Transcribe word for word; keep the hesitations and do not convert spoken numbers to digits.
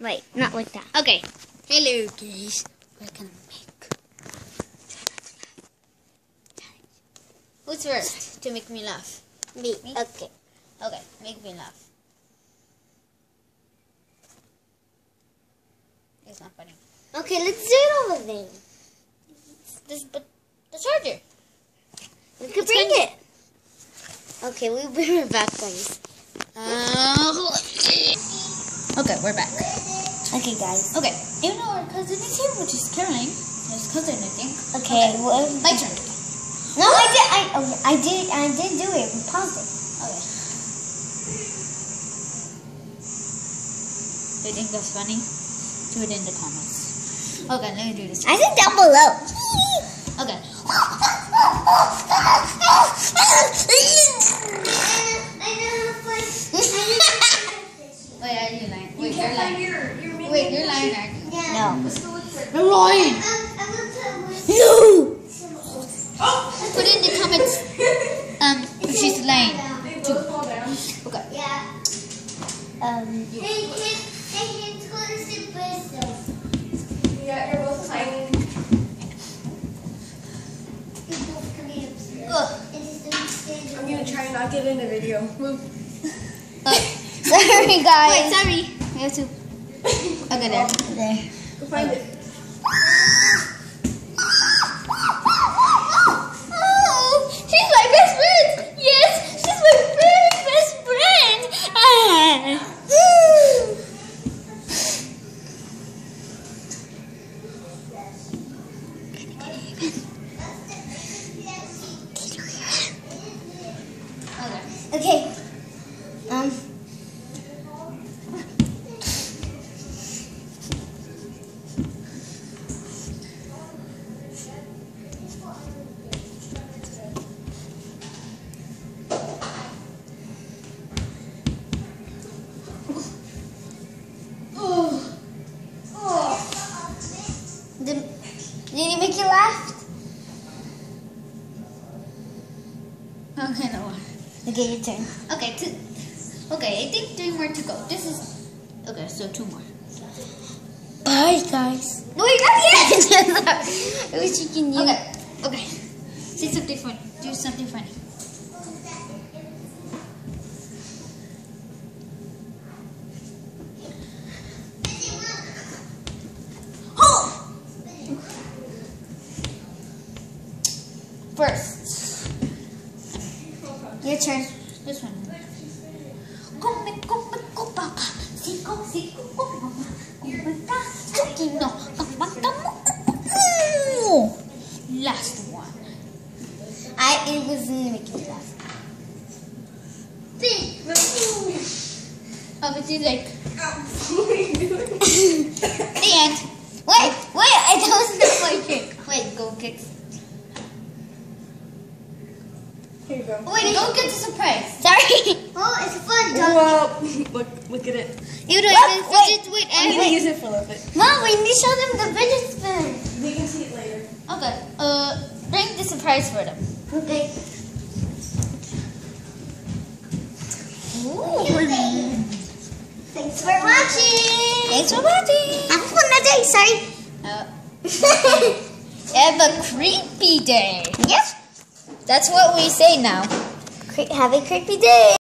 Wait, not like that. Okay. Hello, guys. We're gonna make. Who's first to make me laugh? Me. Me? Okay. Okay, make me laugh. It's not funny. Okay, let's do it over then. This, but the charger. We could It's bring kind it. Okay, we'll bring it back, guys. Uh, okay, we're back. Okay, guys. Okay, even though our cousin is here, which is Caroline, his cousin, I think. Okay, well, My turn. no, I did. I oh, I did. I did do it. We paused it. Okay. Do you think that's funny? Do it in the comments. Okay, let me do this. I said down below. Okay. Wait, are you lying? Wait, you're lying. Your, Wait, you're lying, aren't you? No. You're lying. No. Put in the comments um, if she's lying. They both fall down. Okay. Yeah. Um. Yeah, you're both lying. I'm gonna try and not get in the video. Move. Uh, Sorry, guys. wait, sorry. We have to. Okay, there. There. Go find it. Oh, she's my best friend. Yes, she's my very best friend. Ah. Okay. Um. Did, did he make you laugh? Okay, no. Okay, your turn. Okay, two. Okay, I think three more to go. This is okay. So two more. Bye, guys. Wait, not yet. I wish you can use. Okay, okay. Say something funny. Do something funny. First, Your turn. this one. Come, come, come, papa. Siko, siko, mama. Kumanta, sukino, kamanta mo. Last one. I. It wasn't making me laugh. Oh, but you like What are you doing? the end. Wait, wait. I that was not my trick. Wait, go kick. Here you go. Wait, go get the surprise. Sorry. Oh, it's fun. Well, look, look at it. You don't Look, even wait. fidget. Wait, I'm I gonna use it for a little bit. Mom, we need to show them the fidget spin. They can see it later. Okay. Uh, bring the surprise for them. Okay. Thanks for watching. Thanks for watching. Have a fun day. Sorry. Uh, have a creepy day. Yes. That's what we say now. Have a creepy day.